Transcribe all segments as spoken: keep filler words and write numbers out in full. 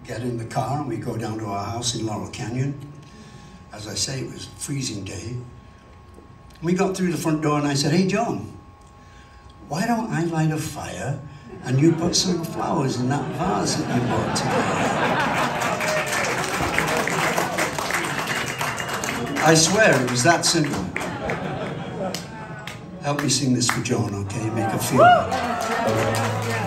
get in the car and we go down to our house in Laurel Canyon. As I say, it was a freezing day. We got through the front door and I said, "Hey, John, why don't I light a fire and you put some flowers in that vase that you bought today?" I swear it was that simple. Help me sing this for Joan, okay? Make her feel better.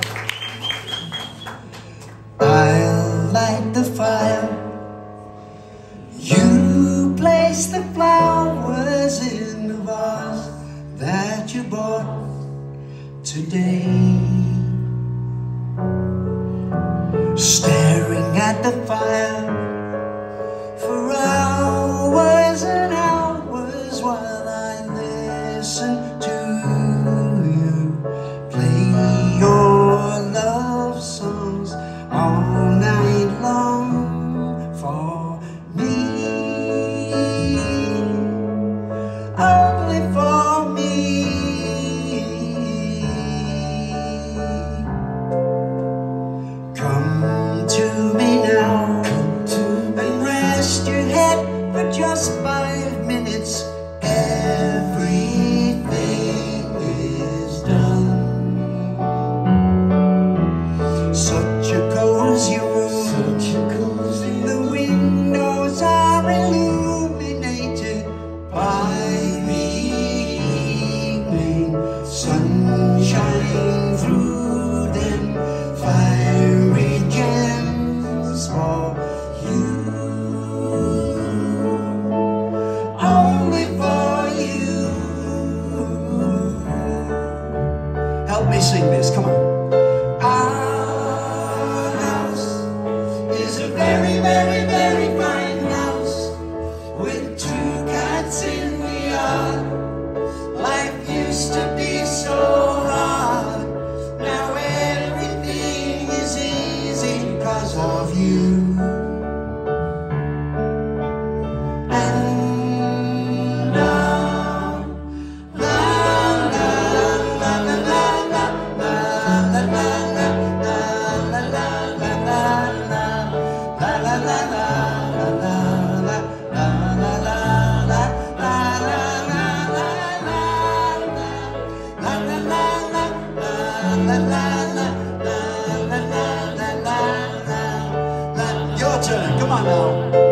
I'll light the fire. You place the flowers in the vase that you bought today. Staring at the fire for hours and hours while I listen to you play your love songs all night long for me, only for me. Come to me now and rest your head for just five minutes. Everything is done. Such a cozy room, the windows are illuminated by the evening sunshine through them, fiery gems for you, only for you. Help me sing this, come on. Our house is a very, very, very fine house with two cats in the yard. Life used to be so hard. Now everything is easy because of you. And now, la la la la la la la la la la la la la la your turn, come on now.